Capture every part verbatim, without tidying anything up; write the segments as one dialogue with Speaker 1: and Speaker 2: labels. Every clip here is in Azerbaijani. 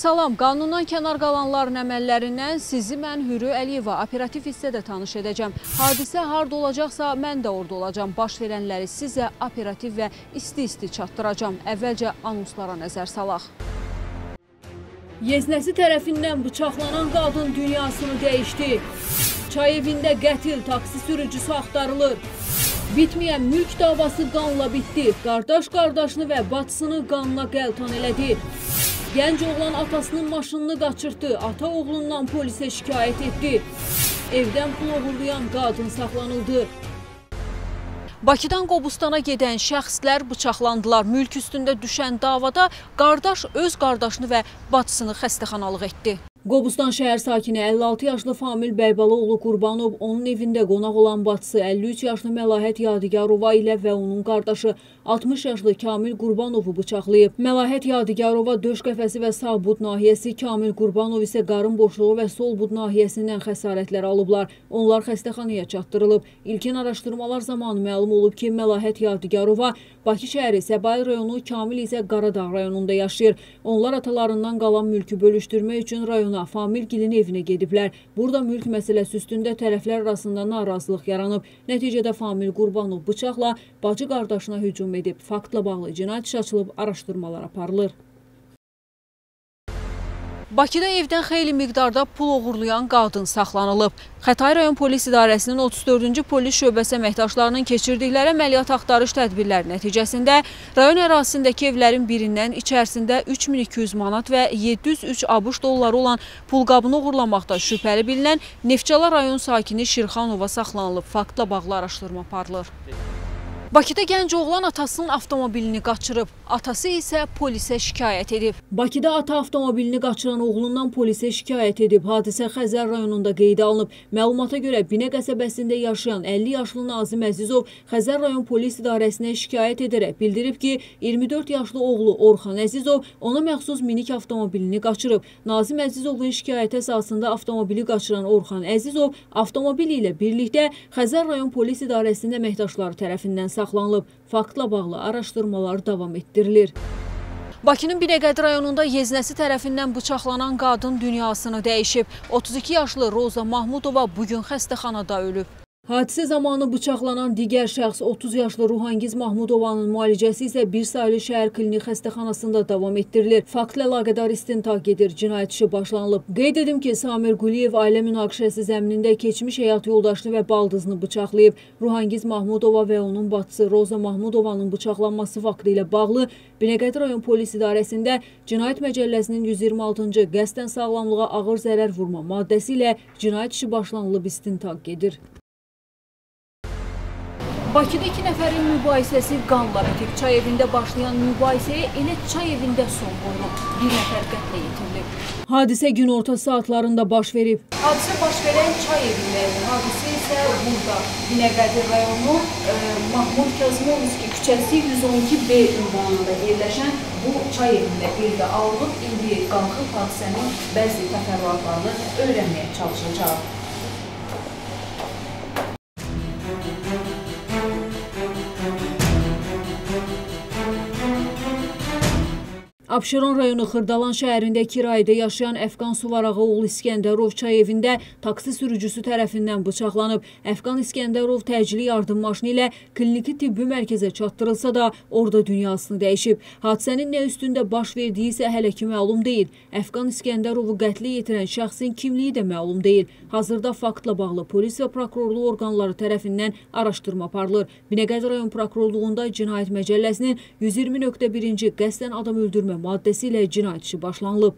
Speaker 1: Salam, qanundan kənar qalanların əməllərindən sizi mən Hürü Əliyeva operativ hissədə tanış edəcəm. Hadisə harda olacaqsa mən də orada olacam. Baş verənləri sizə operativ və isti-isti çatdıracam. Əvvəlcə anonslara nəzər salaq. Yeznəsi tərəfindən bıçaqlanan qadın dünyasını dəyişdi. Çay evində qətil taksi sürücüsü axtarılır. Bitməyən mülk davası qanla bitdi. Qardaş qardaşını və bacısını qanla qəltan elədi. Gənc oğlan atasının maşınını qaçırtdı. Ata oğlundan polisə şikayət etdi. Evdən pul oğurlayan qadın saxlanıldı. Bakıdan Qobustana gedən şəxslər bıçaqlandılar. Mülk üstündə düşən davada qardaş öz qardaşını və bacısını xəstəxanalıq etdi. Qobustan şəhər sakini əlli altı yaşlı Famil Bəybalıoğlu Qurbanov, onun evində qonaq olan bacısı əlli üç yaşlı Məlahət Yadigarova ilə və onun qardaşı altmış yaşlı Kamil Qurbanovu bıçaqlayıb. Məlahət Yadigarova döş qəfəsi və sağ bud nahiyəsi, Kamil Qurbanov isə qarın boşluğu və sol bud nahiyəsindən xəsarətlər alıblar. Onlar xəstəxanaya çatdırılıb. İlkin araşdırmalar zamanı məlum olub ki, Məlahət Yadigarova Bakı şəhəri Səbail rayonu, Kamil isə Qaradağ rayonunda yaşayır. Onlar atalarından qalan mülkü bölüşdürmək üçün rayona Familgilin evinə gediblər. Burada mülk məsələsi üstündə tərəflər arasında narazılıq yaranıb. Nəticədə Famil Qurbanov bıçaqla bacı qardaşına hücum edib. Faktla bağlı cinayət işi açılıb, araşdırmalar aparılır. Bakıda evdən xeyli miqdarda pul oğurlayan qadın saxlanılıb. Xətai rayon polis idarəsinin otuz dördüncü polis şöbəsi əməkdaşlarının keçirdikləri əməliyyat axtarış tədbirləri nəticəsində rayon ərazisindəki evlərin birindən içərisində üç min iki yüz manat və yeddi yüz üç ABŞ dolları olan pulqabını oğurlamaqda şübhəli bilinən Neftçala rayon sakini Şirxanova saxlanılıb. Faktla bağlı araşdırma aparılır. Bakıda gənc oğlan atasının avtomobilini qaçırıb, atası isə polisə şikayət edib. Bakıda ata avtomobilini qaçıran oğlundan polisə şikayət edib. Hadisə Xəzər rayonunda qeydə alınıb. Məlumata görə Binə qəsəbəsində yaşayan əlli yaşlı Nazim Əzizov Xəzər rayon polis idarəsinə şikayət edərək bildirib ki, iyirmi dörd yaşlı oğlu Orxan Əzizov ona məxsus minik avtomobilini qaçırıb. Nazim Əzizovun şikayəti əsasında avtomobili qaçıran Orxan Əzizov avtomobili ilə birlikdə Xəzər rayon polis idarəsinin əməkdaşları tərəfindən saxlanılıb. Faktla bağlı araşdırmalar davam etdirilir. Bakının Binəqədi rayonunda yeznəsi tərəfindən bıçaqlanan qadın dünyasını dəyişib. otuz iki yaşlı Roza Mahmudova bugün xəstəxanada ölüb. Hadisə zamanı bıçaqlanan digər şəxs otuz yaşlı Ruhangiz Mahmudovanın müalicəsi isə bir saylı şəhər klinik xəstəxanasında davam etdirilir. Faktla əlaqədar istintaq gedir, cinayət işi başlanılıb. Qeyd edim ki, Samir Quliyev ailə münaqişəsi zəminində keçmiş həyat yoldaşını və baldızını bıçaqlayıb. Ruhangiz Mahmudova və onun bacısı Roza Mahmudovanın bıçaqlanması faktı ilə bağlı Binəqədi rayon polis idarəsində Cinayət Məcəlləsinin yüz iyirmi altıncı qəsdən sağlamlığa ağır zərər vurma maddəsi ilə cinayət işi başlanılıb, istintaq gedir. Bakıda iki nəfərin mübahisəsi qanla bitib. Çay evində başlayan mübahisəyə elə çay evində son qoyulub. Bir nəfər qətlə yetirilib. Hadisə günorta saatlarında baş verib. Hadisə baş verən çay evindədir. Hadisə isə burada Binəqədi rayonu e, Mahmud Kazımovski küçəsi yüz on iki B ünvanında yerləşən bu çay evində qeydə alınıb. İndi qalxıb hadisənin bəzi təfərrüatlarını öyrənməyə çalışacaq. Abşeron rayonu Xırdalan şəhərində kirayədə yaşayan Əfqan Suvarağı oğlu İskəndərov çay evində taksi sürücüsü tərəfindən bıçaqlanıb. Əfqan İskəndərov təcili yardım maşını ilə kliniki tibbi mərkəzə çatdırılsa da orada dünyasını dəyişib. Hadisənin nə üstündə baş verdiyi isə hələ ki məlum deyil. Əfqan İskəndərovu qətlə yetirən şəxsin kimliyi də məlum deyil. Hazırda faktla bağlı polis və prokurorluq orqanları tərəfindən araşdırma aparılır. Binəqədi rayon prokurorluğunda Cinayət Məcəlləsinin yüz iyirmi nöqtə birinci qəsdən adam öldürmə maddəsi ilə cinayət işi başlanılıb.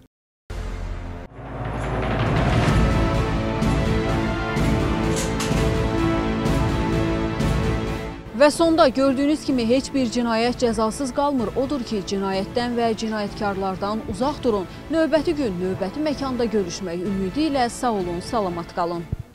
Speaker 1: Və sonda gördüyünüz kimi heç bir cinayət cəzasız qalmır. Odur ki, cinayətdən və cinayətkarlardan uzaq durun. Növbəti gün, növbəti məkanda görüşmək ümidi ilə sağ olun, salamat qalın.